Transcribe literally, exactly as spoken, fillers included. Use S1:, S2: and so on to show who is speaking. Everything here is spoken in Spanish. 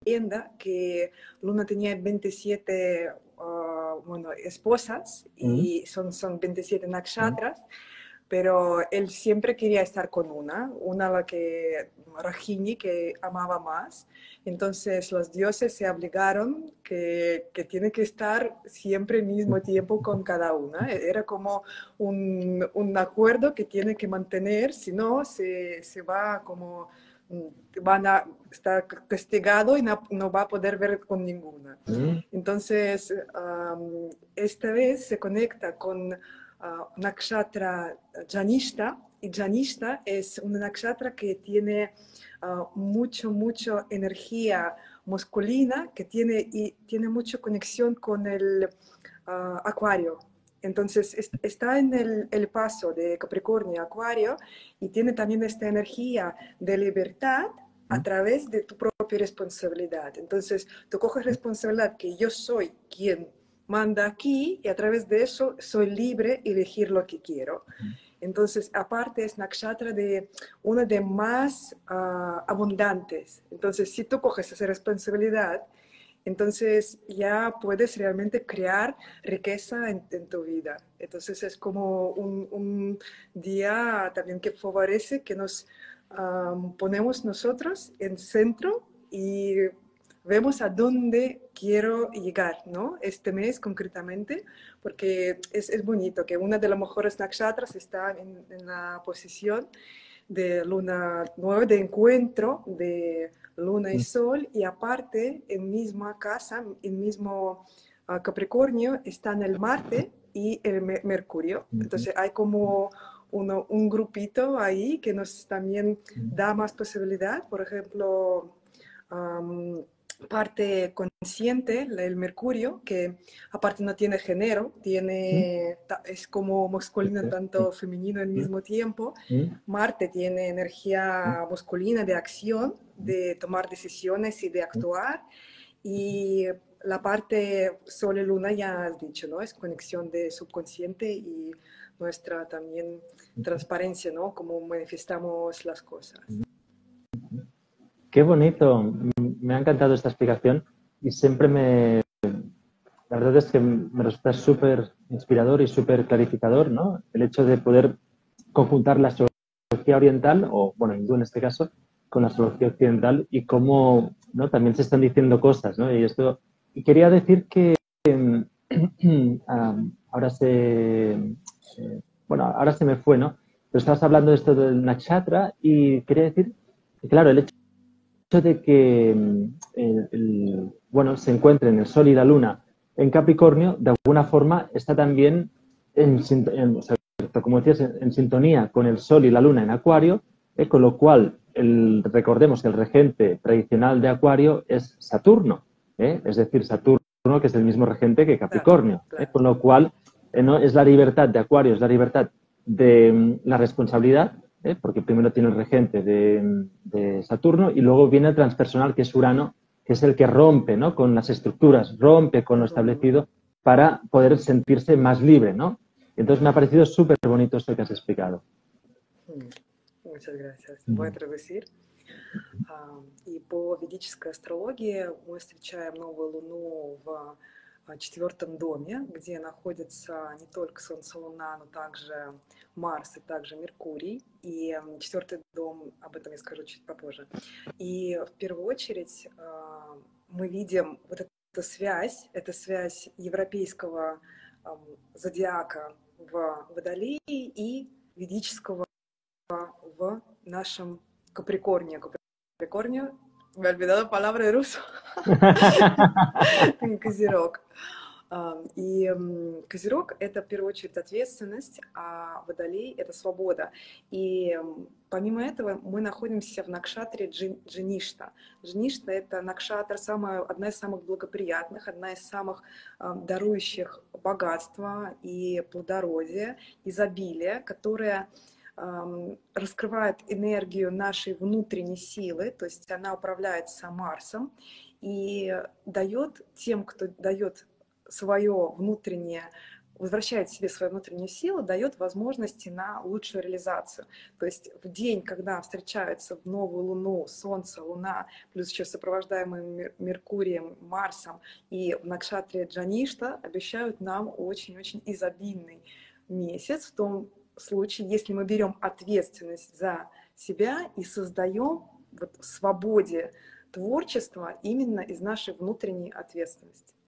S1: leyenda que Luna tenía veintisiete uh, bueno, esposas y mm. son, son veintisiete nakshatras, mm. pero él siempre quería estar con una, una la que, Rajini, que amaba más. Entonces los dioses se obligaron que, que tiene que estar siempre al mismo tiempo con cada una. Era como un, un acuerdo que tiene que mantener, si no se, se va como... van a estar castigado y no, no va a poder ver con ninguna. Mm. Entonces, um, esta vez se conecta con uh, nakshatra Janishta, y Janishta es una nakshatra que tiene uh, mucho, mucho energía masculina, que tiene, y tiene mucha conexión con el uh, acuario. Entonces está en el, el paso de Capricornio a Acuario y tiene también esta energía de libertad a través de tu propia responsabilidad. Entonces tú coges responsabilidad que yo soy quien manda aquí y a través de eso soy libre de elegir lo que quiero. Entonces, aparte es nakshatra de una de más uh, abundantes. Entonces, si tú coges esa responsabilidad, entonces ya puedes realmente crear riqueza en, en tu vida. Entonces es como un, un día también que favorece que nos um, ponemos nosotros en centro y vemos a dónde quiero llegar, ¿no? Este mes concretamente, porque es, es bonito que una de las mejores nakshatras está en, en la posición de luna nueva, de encuentro de luna y sol, y aparte en misma casa, en mismo uh, Capricornio, están el Marte y el Mercurio. Entonces hay como uno, un grupito ahí que nos también da más posibilidad. Por ejemplo, um, parte consciente, el Mercurio, que aparte no tiene género, tiene, es como masculino tanto femenino al mismo tiempo. Marte tiene energía masculina de acción, de tomar decisiones y de actuar. Y la parte Sol y Luna, ya has dicho, ¿no? Es conexión de subconsciente y nuestra también transparencia, ¿no? Cómo manifestamos las cosas.
S2: Qué bonito, me ha encantado esta explicación y siempre me, la verdad es que me resulta súper inspirador y súper clarificador, ¿no? El hecho de poder conjuntar la astrología oriental, o bueno, hindú en este caso, con la astrología occidental y cómo, ¿no? También se están diciendo cosas, ¿no? Y esto, y quería decir que um, ahora se, eh, bueno, ahora se me fue, ¿no? Pero estabas hablando de esto del nakshatra y quería decir que, claro, el hecho de que el, el, bueno, se encuentren el Sol y la Luna en Capricornio, de alguna forma está también en, en o sea, como decías, en, en sintonía con el Sol y la Luna en Acuario, eh, con lo cual el, recordemos que el regente tradicional de Acuario es Saturno, eh, es decir, Saturno que es el mismo regente que Capricornio, claro, claro. Eh, con lo cual eh, no es la libertad de Acuario, es la libertad de um, la responsabilidad, ¿eh? Porque primero tiene el regente de, de Saturno y luego viene el transpersonal, que es Urano, que es el que rompe, ¿no? Con las estructuras, rompe con lo establecido para poder sentirse más libre, ¿no? Entonces me ha parecido súper bonito esto que has explicado.
S1: Muchas gracias. Voy a traducir. И по ведической астрологии мы встречаем новую Луну в четвертом доме, где находится не только Солнце, Луна, но также Марс и также Меркурий. И четвертый дом, об этом я скажу чуть попозже. И в первую очередь мы видим вот эту связь, это связь европейского зодиака в Водолее и ведического в нашем Capricornio. Capricornio, me he olvidado la palabra de ruso. Козерог. И Козерог — это в первую очередь ответственность, а Водолей — это свобода. И помимо этого мы находимся в накшатре Джаништа. Джаништа — это накшатра, самая, одна из самых благоприятных, одна из самых дарующих богатства и плодородия, изобилия, которая раскрывает энергию нашей внутренней силы, то есть она управляется Марсом и дает тем, кто дает свое внутреннее возвращает себе свою внутреннюю силу, дает возможности на лучшую реализацию. То есть в день, когда встречаются в новую Луну, Солнце, Луна, плюс еще сопровождаемые Меркурием, Марсом и в Накшатре Джаништа, обещают нам очень-очень изобильный месяц в том случае, если мы берем ответственность за себя и создаем вот в свободе творчества именно из нашей внутренней ответственности.